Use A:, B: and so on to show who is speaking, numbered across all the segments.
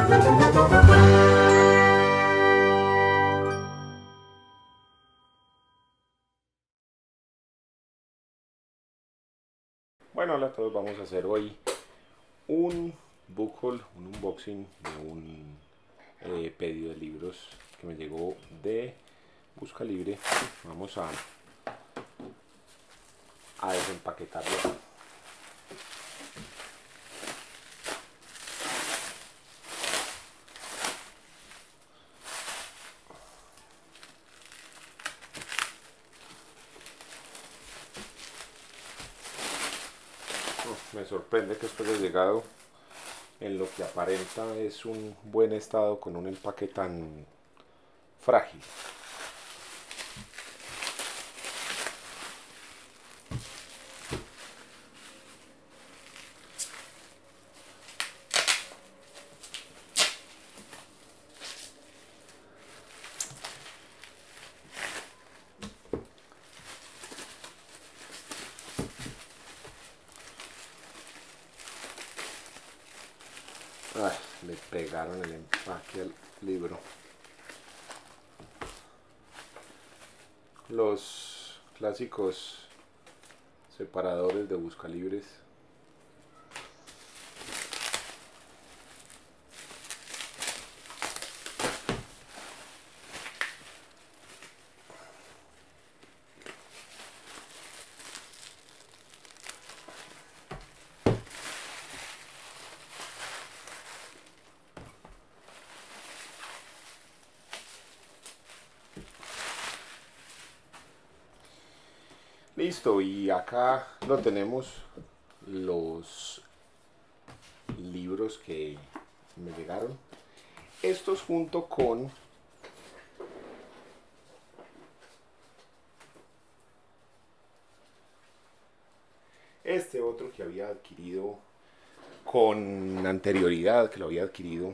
A: Bueno, hola a todos, vamos a hacer hoy un book haul, un unboxing de un pedido de libros que me llegó de Busca Libre. Vamos a desempaquetarlo. Me sorprende que esto haya llegado en lo que aparenta es un buen estado con un empaque tan frágil. Ay, le pegaron el empaque al libro. Los clásicos separadores de buscalibres. Listo, y acá lo tenemos, los libros que me llegaron. Estos junto con este otro que había adquirido con anterioridad, que lo había adquirido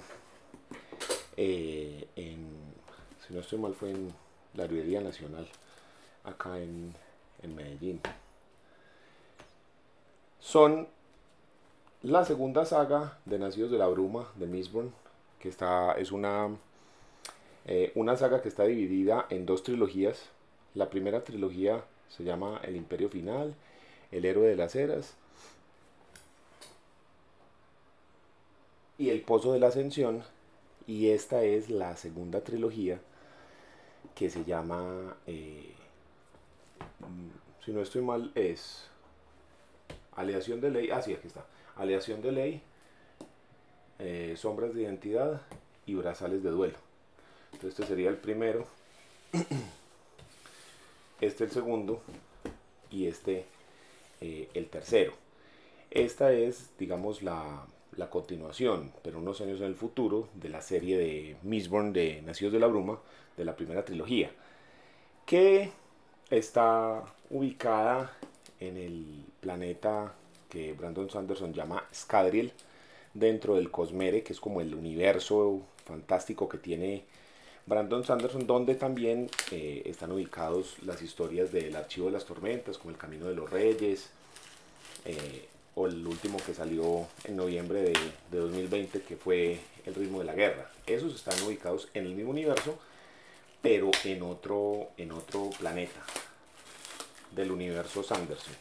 A: si no estoy mal, fue en la Librería Nacional, acá en Medellín. Son la segunda saga de Nacidos de la Bruma de Mistborn, que es una saga que está dividida en dos trilogías. La primera trilogía se llama El Imperio Final, El Héroe de las Eras y El Pozo de la Ascensión. Y esta es la segunda trilogía que se llama, si no estoy mal, es Aleación de Ley. Sí, aquí está. Aleación de Ley, Sombras de Identidad y Brazales de Duelo. Entonces este sería el primero, este el segundo y este el tercero. Esta es, digamos, la continuación, pero unos años en el futuro, de la serie de Mistborn de Nacidos de la Bruma, de la primera trilogía, que está ubicada en el planeta que Brandon Sanderson llama Scadrial, dentro del Cosmere, que es como el universo fantástico que tiene Brandon Sanderson, donde también están ubicados las historias del Archivo de las Tormentas, como El Camino de los Reyes, o el último que salió en noviembre de 2020, que fue El Ritmo de la Guerra. Esos están ubicados en el mismo universo, pero en otro planeta del universo Sanderson.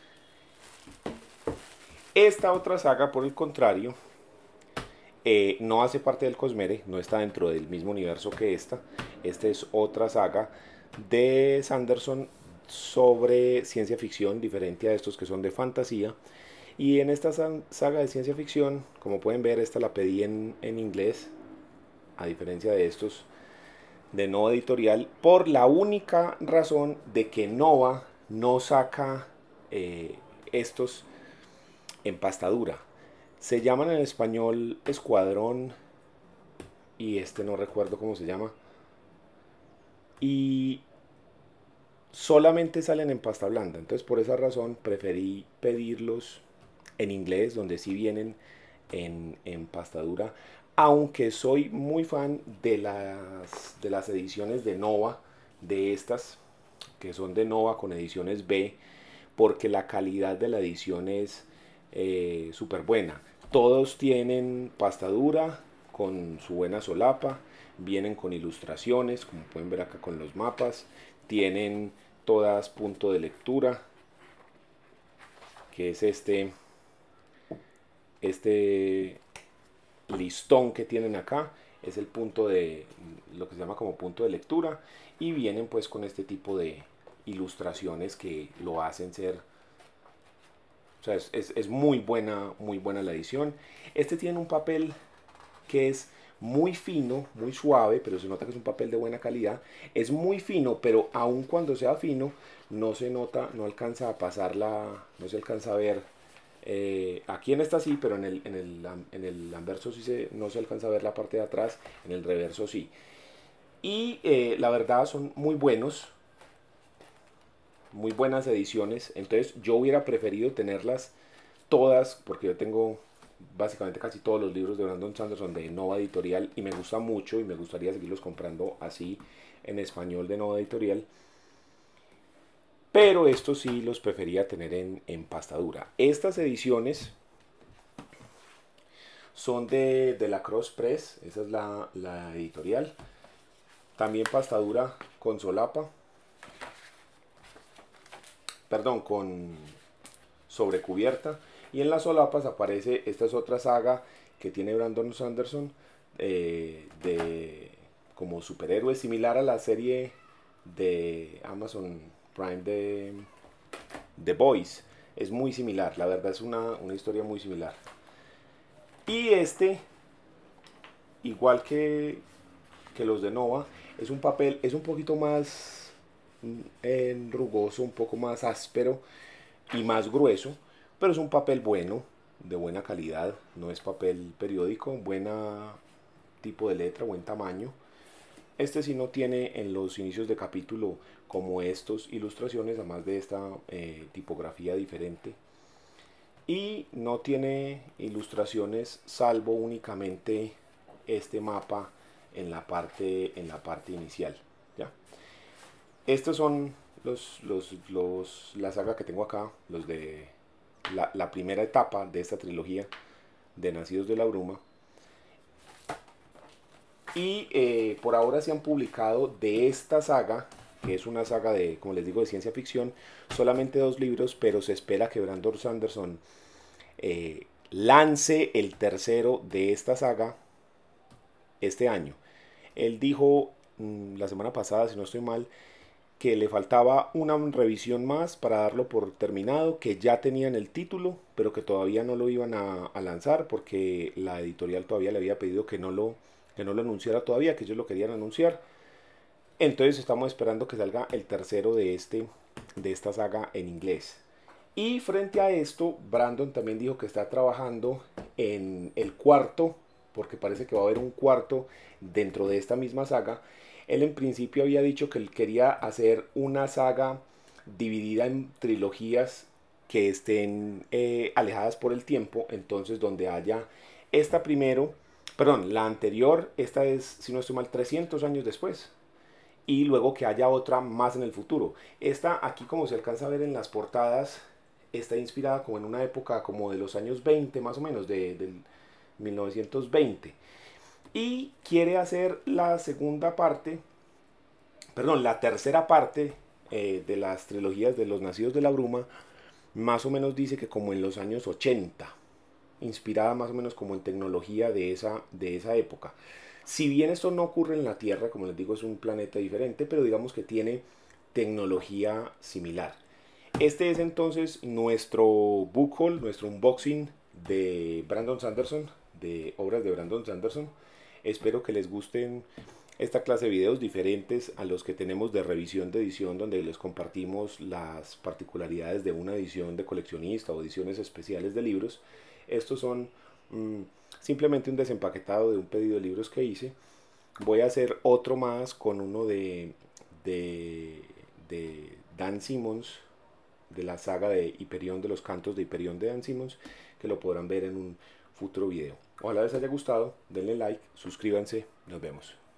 A: Esta otra saga, por el contrario, no hace parte del Cosmere, no está dentro del mismo universo que esta. Esta es otra saga de Sanderson sobre ciencia ficción, diferente a estos que son de fantasía. Y en esta saga de ciencia ficción, como pueden ver, esta la pedí en inglés, a diferencia de estos de Nova Editorial, por la única razón de que Nova no saca estos en pastadura. Se llaman en español Escuadrón y este no recuerdo cómo se llama. Y solamente salen en pasta blanda. Entonces por esa razón preferí pedirlos en inglés, donde sí vienen en pasta dura. Aunque soy muy fan de las ediciones de Nova, de estas que son de Nova con ediciones B, porque la calidad de la edición es súper buena. Todos tienen pasta dura con su buena solapa, vienen con ilustraciones, como pueden ver acá con los mapas, tienen todas punto de lectura, que es este listón que tienen acá, es el punto de lo que se llama como punto de lectura, y vienen pues con este tipo de ilustraciones que lo hacen ser, o sea, es muy buena la edición. Este tiene un papel que es muy fino, muy suave, pero se nota que es un papel de buena calidad. Es muy fino, pero aun cuando sea fino, no se nota, no alcanza a pasarla, no se alcanza a ver. Aquí en esta sí, pero en el anverso sí no se alcanza a ver la parte de atrás, en el reverso sí. Y la verdad son muy buenas ediciones, entonces yo hubiera preferido tenerlas todas, porque yo tengo básicamente casi todos los libros de Brandon Sanderson de Nova Editorial y me gusta mucho y me gustaría seguirlos comprando así en español de Nova Editorial, pero estos sí los prefería tener en pasta dura. Estas ediciones son de la Cross Press, esa es la editorial, también pasta dura con solapa, perdón, con sobrecubierta, y en las solapas aparece, esta es otra saga que tiene Brandon Sanderson, de como superhéroe, similar a la serie de Amazon Prime de The Boys. Es muy similar, la verdad es una historia muy similar. Y igual que los de Nova, es un papel, es un poquito más rugoso, un poco más áspero y más grueso, pero es un papel bueno, de buena calidad, no es papel periódico, buena tipo de letra, buen tamaño. Este sí no tiene en los inicios de capítulo como estos ilustraciones, además de esta tipografía diferente. Y no tiene ilustraciones salvo únicamente este mapa en la parte inicial. ¿Ya? Estos son la saga que tengo acá, los de la primera etapa de esta trilogía de Nacidos de la Bruma. Y por ahora se han publicado de esta saga, que es una saga de, como les digo, de ciencia ficción, solamente 2 libros, pero se espera que Brandon Sanderson lance el tercero de esta saga este año. Él dijo la semana pasada, si no estoy mal, que le faltaba una revisión más para darlo por terminado, que ya tenían el título, pero que todavía no lo iban a lanzar porque la editorial todavía le había pedido que no lo anunciara todavía, que ellos lo querían anunciar. Entonces estamos esperando que salga el tercero de esta saga en inglés. Y frente a esto, Brandon también dijo que está trabajando en el cuarto, porque parece que va a haber un cuarto dentro de esta misma saga. Él en principio había dicho que él quería hacer una saga dividida en trilogías que estén alejadas por el tiempo, entonces donde haya esta primero, perdón, la anterior, esta es, si no estoy mal, 300 años después, y luego que haya otra más en el futuro. Esta aquí, como se alcanza a ver en las portadas, está inspirada como en una época como de los años 20 más o menos, del 1920. Y quiere hacer la segunda parte, perdón, la tercera parte de las trilogías de los Nacidos de la Bruma, más o menos dice que como en los años 80, inspirada más o menos como en tecnología de esa época. Si bien esto no ocurre en la Tierra, como les digo, es un planeta diferente, pero digamos que tiene tecnología similar. Este es entonces nuestro book haul, nuestro unboxing de Brandon Sanderson, de obras de Brandon Sanderson. Espero que les gusten esta clase de videos diferentes a los que tenemos de revisión de edición, donde les compartimos las particularidades de una edición de coleccionista o ediciones especiales de libros. Estos son simplemente un desempaquetado de un pedido de libros que hice. Voy a hacer otro más con uno de Dan Simmons, de la saga de Hiperión, de los cantos de Hiperión de Dan Simmons, que lo podrán ver en un futuro video. Ojalá les haya gustado, denle like, suscríbanse, nos vemos.